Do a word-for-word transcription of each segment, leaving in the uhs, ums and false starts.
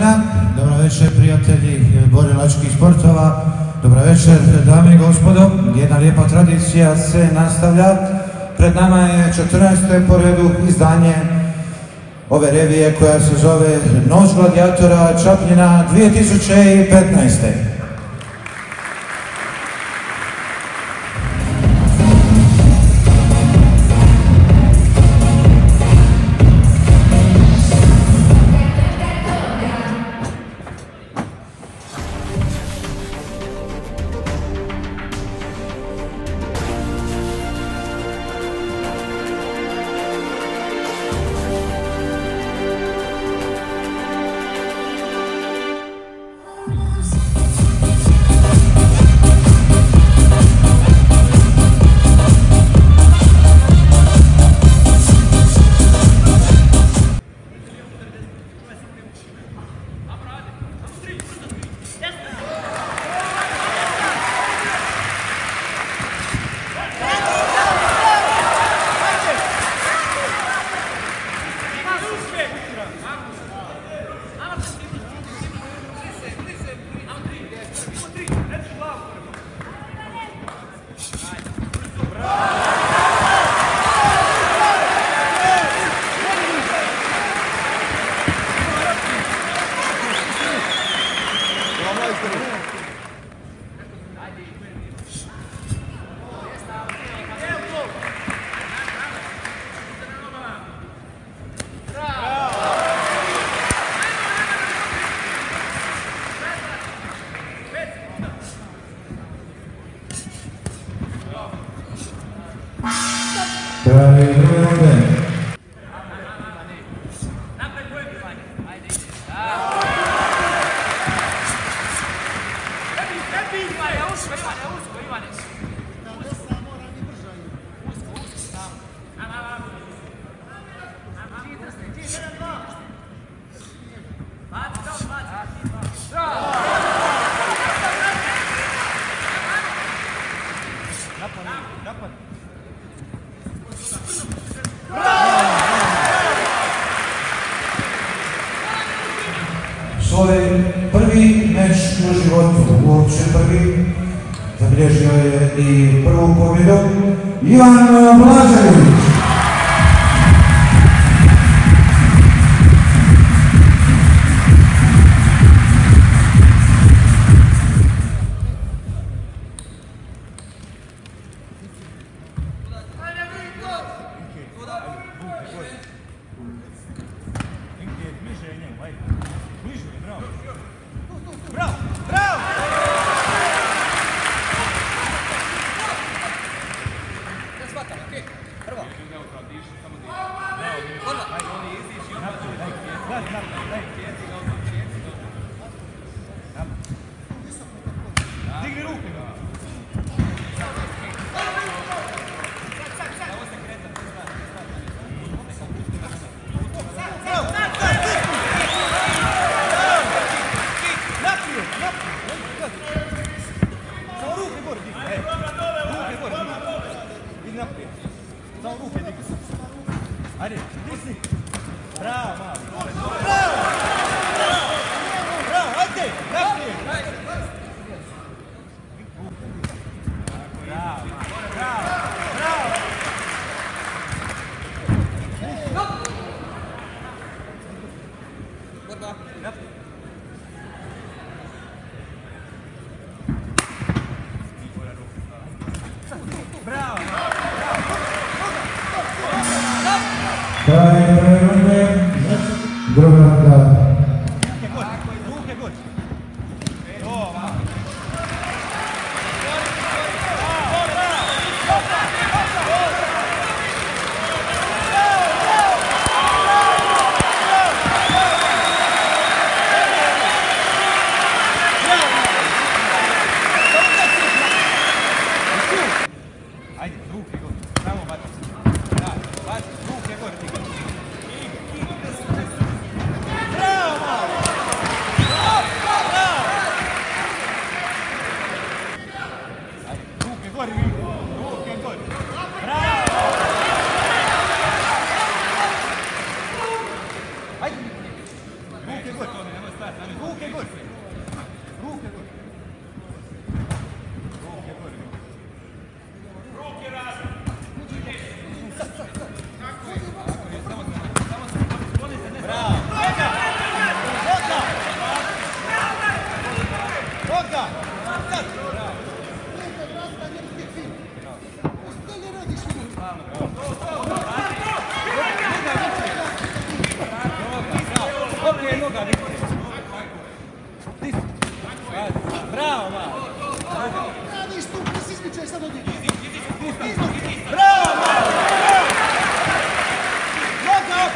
Čapljina. Dobro večer prijatelji borilačkih sportova. Dobro večer dame i gospodo. Jedna lijepa tradicija se nastavlja. Pred nama je četrnaesto po redu izdanje ove revije koja se zove Noć gladijatora Čapljina dvije tisuće petnaeste. Svoj prvi meč u životu, uopće prvi, zabilježio je i prvu pobjedu Ivan Blažević. Bravo!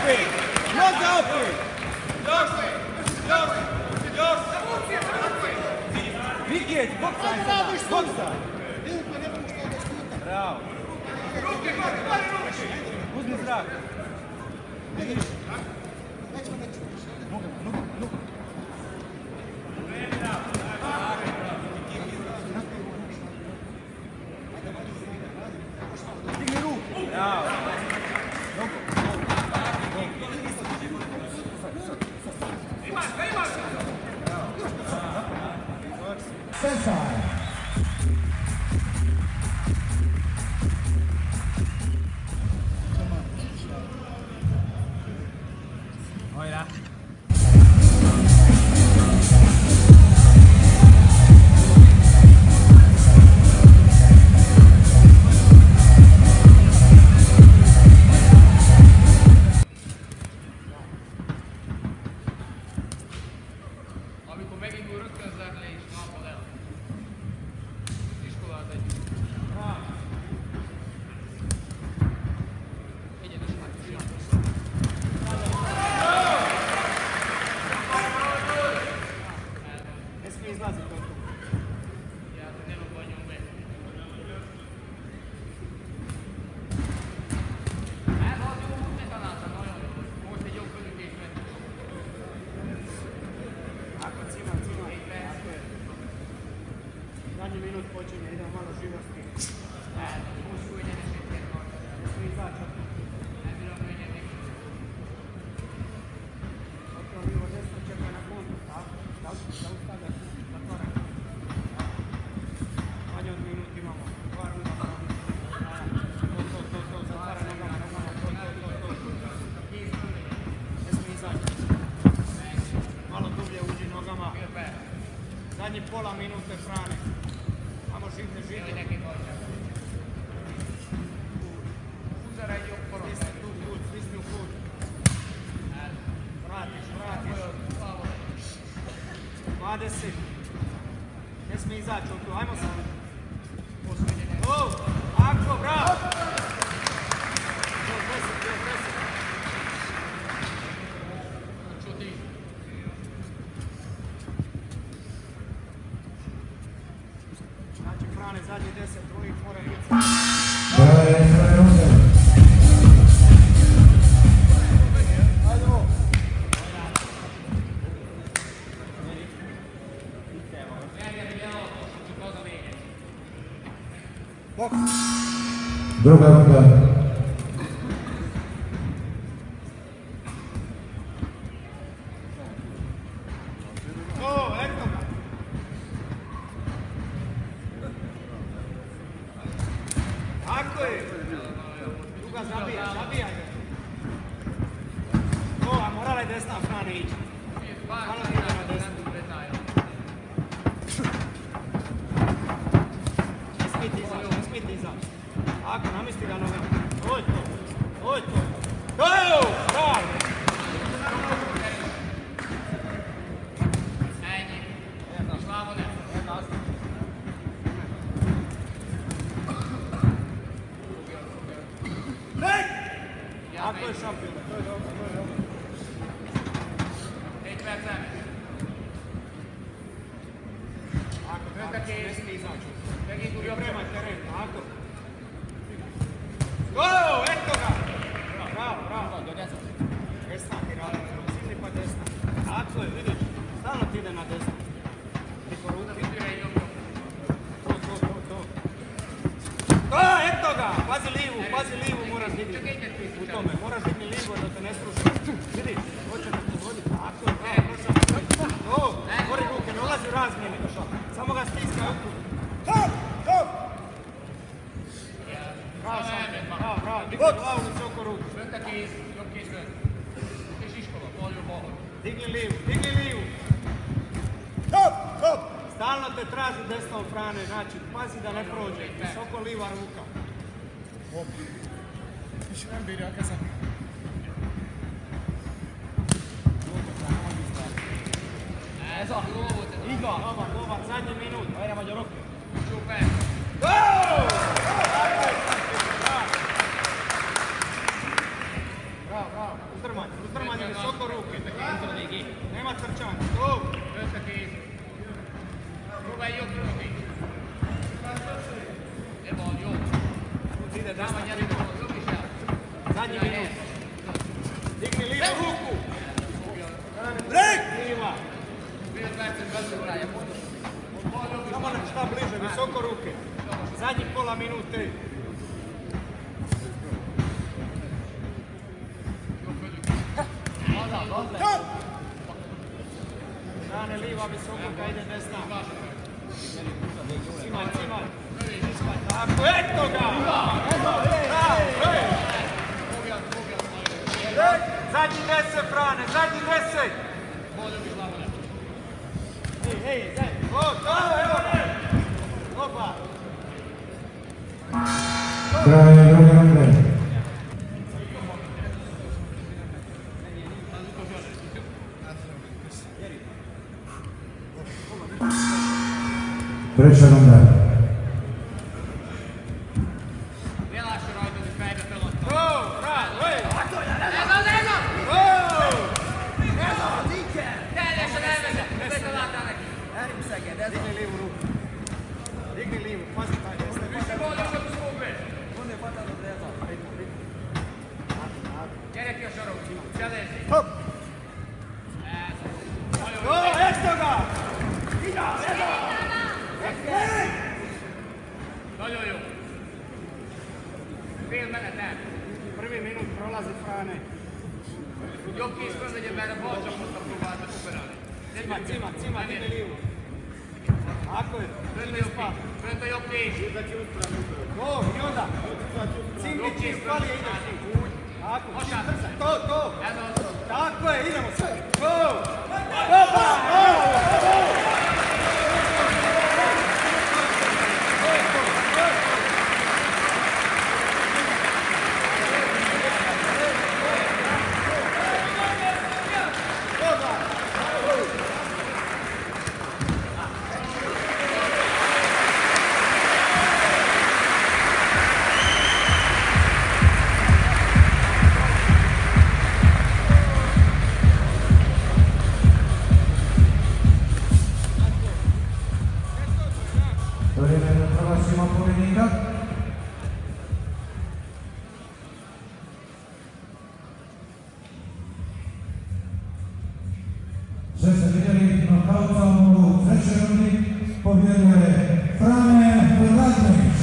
opet! Noga opet! Viget, boksaj sada, boksaj! Bravo! Uzmi zrak! Vidiš? Nogama, nogama, nogama! Digni ruku! Bravo! Nogu! Sensai. Hojra! Amikor megindul, rögtön zárd le és lábbal el. Iskolát egy. Egyenes már csinálsz. Ne smije izlaziti od toga. Ja te ne obvanjam me. Evo, ti ovo neka nata, nagyon jó. Most egy jobb fölütés ment. Ako cima, cima. Tako je. Zadnji minut počinje, idemo malo živosti. Hosszú egyenesét kell tartani. Ne smije izaći od toga. Nem bírom könnyedni. Otro vivo desno čeka na kontu, tako? Zaustavljaš, zatvarak. Manje od minut imamo. Dva ruda. To, to, to, to, zatvara nogama, nogama, to, to, to, to. Ne smije izaći. Malo dublje uđi nogama. Zadnji pola minute Frane. Amo živne, živne. Neki hoća. Uzara i jobb parancsol. Stisni tu kut, stisni u kut. Vratiš, vratiš. dvadeset. Ne smije izaći od tu, ajmo sad. O, ako, bravo! Još deset, još deset. Čuti. Znači, Frane, zadnji deset, tvojih mora biti. Broj osam. Ajde ovo. Boks. Druga runda. O, eto ga. Tako je. Druga zabija, zabijaj ga. O, a morala je desna Frane ići. Malo ide na desnu. Ne smijete izaći, ne smijete izaći. Ako, namisti ga nogama. Ovo je to, ovo je to. Go! Bravo! Ako je šampion, to je dobro, to je dobro. Egy perc elmegy. Ako, tako, ne smije izaći. Megindul jobb Pripremaj csomag. teren, tako. Go! Eto ga! Bravo, bravo. Desna ti radi, sidi pa desna. Tako je, vidiš, stalno ti ide na desnu. Priko ruke. To, to, to, to. O, eto ga! Pazi livu, pazi livu, moraš digni. U tome, moraš digni livu da te ne struši. Vidiš, hoće da te vodi. Tako je, bravo, prošao. O, gori ruke, ne ulazi u razmjene. Samo ga stiska. Hop, hop! Bravo, šampion, bravo, bravo. Digni glavu visoko ruku. Fönt a kéz, jobb kéz fönt. És iskola, bal jobb bal. Digni livu, digni livu. Hop, hop! Stalno te traži desnom Frane, znači, pazi da ne prođe. Visoko liva ruka. Hop. Više nem bírja a kezem. Ez a jó volt. Így van, Nova, Nova, zadnji minut. Ajde, magyarok. Jó perc. Go! Bravo, bravo. Uzdrmanje, uzdrmanje, visoko ruke. Nema trčanja. Tu. Próbálj jobb rögni. Ne van, jó. Ide, desna. Dáma, gyere, jobb is el. Zadnji minut. Digni livu ruku. Brek! Liva. Fél percet belül rája, pontos. Samo nam šta bliže, visoko ruke. Zadnji pola minute. Strane liva, visoko, kad ide desna. Cimaj, cimaj. Tako, eto ga! Zadnji deset, Frane, zadnji deset! Ej, ej, zadnji. O, to, evo ne! Opa! Kraj druge runde. Treća runda. Ne lássa rajta, hogy fejbe feladta. Go, Frane, ej! Ez az, ez az! Go! Teljesen elvezet, betaláltál neki. Digni livu ruku. Digni livu, pazi taj desne. Više bolje od skube. Gyere ki a sarokba, cselezni. Hop! Ez. Go, eto ga! Nagyon jó. Fél menet el. Prvi minut prolazi Frane. Jobb kéz fölvegye, mert a bal csapattal próbáltak operálni. Cima, cima, cima, digni livu. Tako je. Fönt a jobb kéz. Fönt a jobb kéz. Go, i onda. Cimbi čim spali ide. Tako, Hasát. to, to. Ez az. Tako je, idemo sad. Go! Opa! Vrijeme da proglasimo pobjednika. Sve ste vidjeli nokautom u trećoj rundi, pobjeduje Frane Vladimić.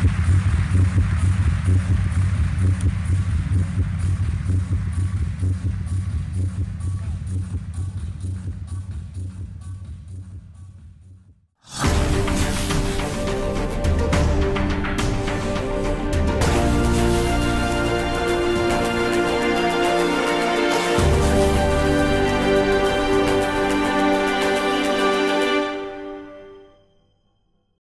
Thank you.